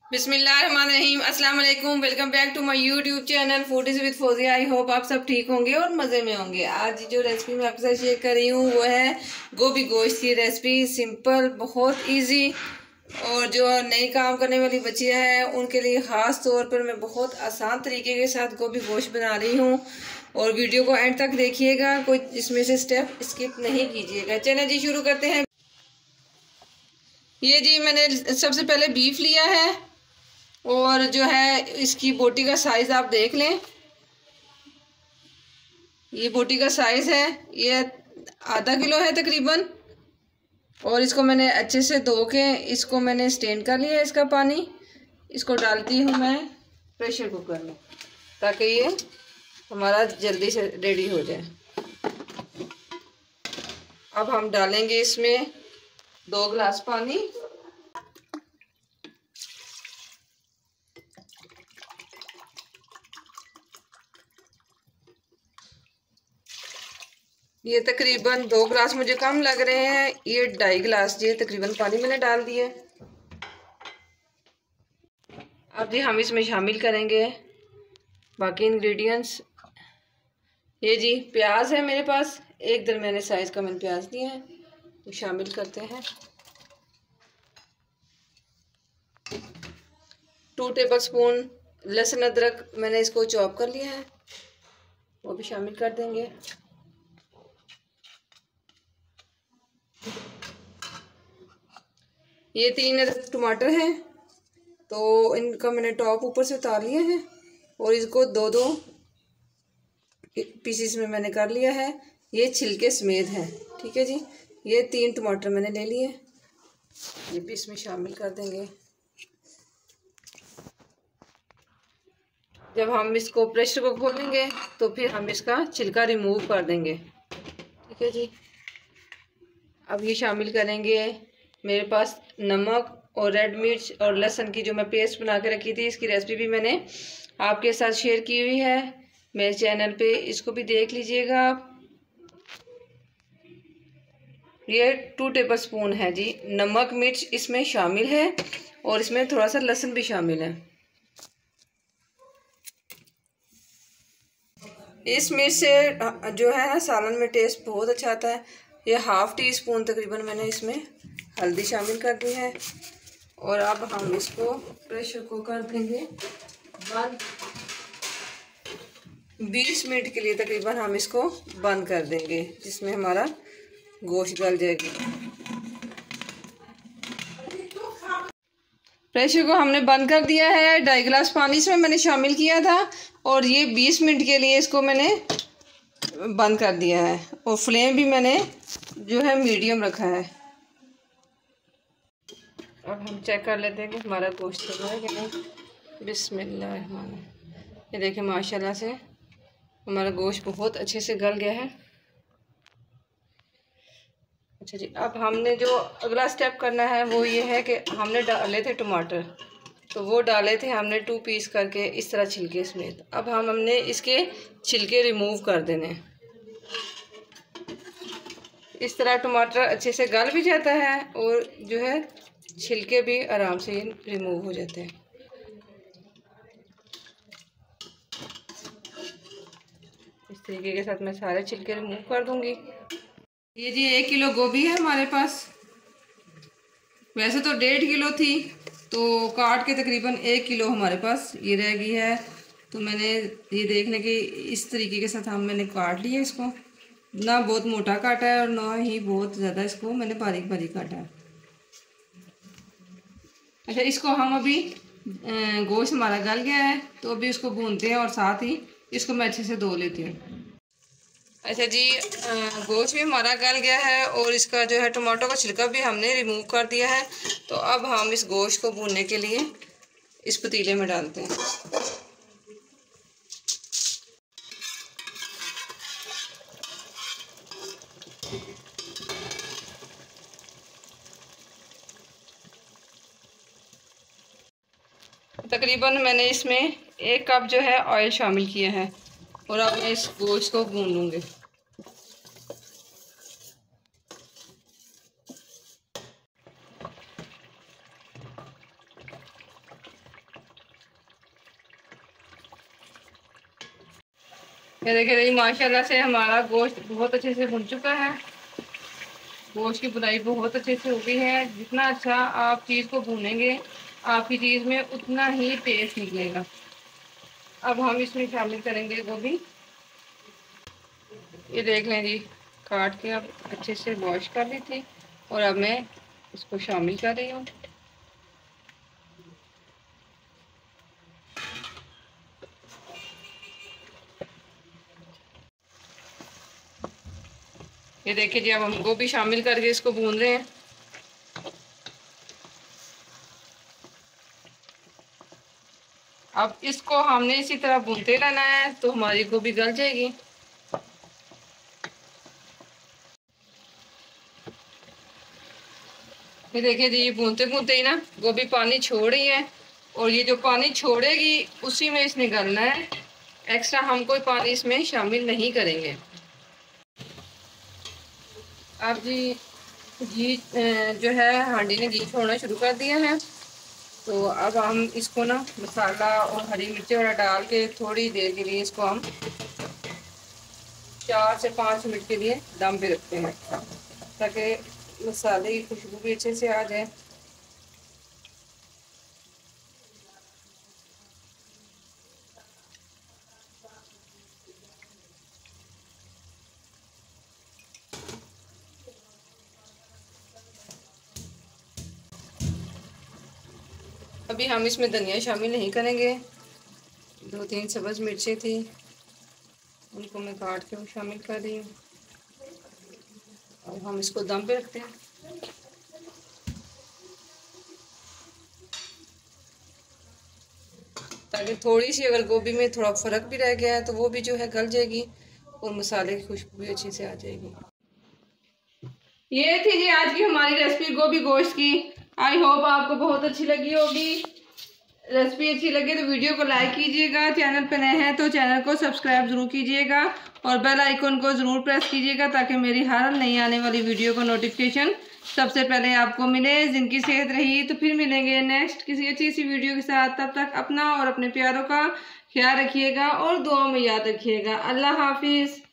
बिस्मिल्लाहिर्रहमानिर्रहीम। अस्सलाम वालेकुम। Welcome back to my YouTube channel foodies with Fauzia. I hope आप सब ठीक होंगे और मज़े में होंगे। आज जो रेसिपी मैं आपके साथ शेयर कर रही हूँ वो है गोभी गोश्त की रेसिपी। सिंपल, बहुत इजी, और जो नई काम करने वाली बच्चियाँ हैं उनके लिए ख़ास तौर पर मैं बहुत आसान तरीके के साथ गोभी गोश्त बना रही हूँ। और वीडियो को एंड तक देखिएगा, कोई इसमें से स्टेप स्किप नहीं कीजिएगा। चलें जी, शुरू करते हैं। ये जी मैंने सबसे पहले बीफ लिया है, और जो है इसकी बोटी का साइज़ आप देख लें। ये बोटी का साइज़ है, ये आधा किलो है तकरीबन। और इसको मैंने अच्छे से धो के इसको मैंने स्टेन कर लिया है, इसका पानी। इसको डालती हूँ मैं प्रेशर कुकर में, ताकि ये हमारा जल्दी से रेडी हो जाए। अब हम डालेंगे इसमें 2 गिलास पानी। ये तकरीबन 2 गिलास मुझे कम लग रहे हैं, ये 2.5 गिलास ये तकरीबन पानी मैंने डाल दिया। अब जी हम इसमें शामिल करेंगे बाकी इंग्रेडिएंट्स। ये जी प्याज है मेरे पास, एक दरमियाने साइज़ का मैंने प्याज लिया है, तो शामिल करते हैं। 2 टेबल स्पून लहसुन अदरक मैंने इसको चॉप कर लिया है, वो भी शामिल कर देंगे। ये 3 टमाटर हैं, तो इनका मैंने टॉप ऊपर से उतार लिया है, और इसको 2-2 पीसीस में मैंने कर लिया है। ये छिलके समेत है, ठीक है जी। ये 3 टमाटर मैंने ले लिए, ये भी इसमें शामिल कर देंगे। जब हम इसको प्रेशर को खोलेंगे तो फिर हम इसका छिलका रिमूव कर देंगे, ठीक है जी। अब ये शामिल करेंगे मेरे पास नमक और रेड मिर्च और लहसुन की जो मैं पेस्ट बना के रखी थी, इसकी रेसिपी भी मैंने आपके साथ शेयर की हुई है मेरे चैनल पे, इसको भी देख लीजिएगा आप। ये 2 टेबल स्पून है जी नमक मिर्च इसमें शामिल है, और इसमें थोड़ा सा लहसुन भी शामिल है। इस मिर्च से जो है सालन में टेस्ट बहुत अच्छा आता है। ये 1/2 टी स्पून तकरीबन मैंने इसमें हल्दी शामिल कर दी है, और अब हम इसको प्रेशर को कर देंगे बंद। 20 मिनट के लिए तकरीबन हम इसको बंद कर देंगे, जिसमें हमारा गोश्त गल जाएगी। प्रेशर को हमने बंद कर दिया है। 2.5 गिलास पानी इसमें मैंने शामिल किया था, और ये 20 मिनट के लिए इसको मैंने बंद कर दिया है, और फ्लेम भी मैंने जो है मीडियम रखा है। अब हम चेक कर लेते हैं कि हमारा गोश्त तो है कि नहीं। बिस्मिल्लाह, ये देखिए माशाल्लाह से हमारा गोश्त बहुत अच्छे से गल गया है। अच्छा जी, अब हमने जो अगला स्टेप करना है वो ये है कि हमने डाले थे टमाटर, तो वो डाले थे हमने 2 पीस करके इस तरह छिलके समेत। अब हमने इसके छिलके रिमूव कर देने। इस तरह टमाटर अच्छे से गल भी जाता है, और जो है छिलके भी आराम से रिमूव हो जाते हैं। इस तरीके के साथ मैं सारे छिलके रिमूव कर दूंगी। ये जी 1 किलो गोभी है हमारे पास, वैसे तो 1.5 किलो थी, तो काट के तकरीबन 1 किलो हमारे पास ये रह गई है। तो मैंने ये देख लें कि इस तरीके के साथ मैंने काट लिया इसको, ना बहुत मोटा काटा है और ना ही बहुत ज़्यादा इसको मैंने बारीक बारीक काटा है। अच्छा, इसको हम अभी गोश्त हमारा गल गया है, तो अभी उसको भूनते हैं, और साथ ही इसको मैं अच्छे से धो लेती हूँ। अच्छा जी, गोश्त भी हमारा गल गया है, और इसका जो है टमाटो का छिलका भी हमने रिमूव कर दिया है। तो अब हम इस गोश्त को भूनने के लिए इस पतीले में डालते हैं। तकरीबन मैंने इसमें 1 कप जो है ऑयल शामिल किया है, और अब मैं इस गोश्त को भून लूँगी। ये देखिए माशाल्लाह से हमारा गोश्त बहुत अच्छे से भुन चुका है। गोश्त की बुनाई बहुत अच्छे से हो गई है। जितना अच्छा आप चीज़ को भूनेंगे आपकी चीज़ में उतना ही टेस्ट निकलेगा। अब हम इसमें शामिल करेंगे गोभी। ये देख लें जी, काट के अब अच्छे से वॉश कर ली थी और अब मैं इसको शामिल कर रही हूँ। ये देखिए जी, अब हम गोभी शामिल करके इसको भून रहे हैं। अब इसको हमने इसी तरह भूनते रहना है तो हमारी गोभी गल जाएगी। ये देखिए जी, ये भूनते भूनते ही ना गोभी पानी छोड़ रही है और ये जो पानी छोड़ेगी उसी में इसने गलना है। एक्स्ट्रा हम कोई पानी इसमें शामिल नहीं करेंगे। अब जी घी जो है हांडी ने घी छोड़ना शुरू कर दिया है। तो अब हम इसको ना मसाला और हरी मिर्ची वगैरह डाल के थोड़ी देर के लिए इसको हम 4 से 5 मिनट के लिए दम पे रखते हैं ताकि मसाले की खुशबू भी अच्छे से आ जाए। अभी हम इसमें धनिया शामिल नहीं करेंगे। 2-3 सब्ज़ मिर्चें थी, उनको मैं काट के शामिल कर रही हूँ और हम इसको दम पे रखते हैं। ताकि थोड़ी सी अगर गोभी में थोड़ा फ़र्क भी रह गया है तो वो भी जो है गल जाएगी और मसाले की खुशबू भी अच्छे से आ जाएगी। ये थी जी आज की हमारी रेसिपी गोभी गोश्त की। आई होप आपको बहुत अच्छी लगी होगी। रेसिपी अच्छी लगे तो वीडियो को लाइक कीजिएगा, चैनल पर नए हैं तो चैनल को सब्सक्राइब ज़रूर कीजिएगा और बेल आइकन को ज़रूर प्रेस कीजिएगा ताकि मेरी हर नई आने वाली वीडियो का नोटिफिकेशन सबसे पहले आपको मिले। जिनकी सेहत रही तो फिर मिलेंगे नेक्स्ट किसी अच्छी सी वीडियो के साथ। तब तक अपना और अपने प्यारों का ख्याल रखिएगा और दुआ में याद रखिएगा। अल्लाह हाफिज़।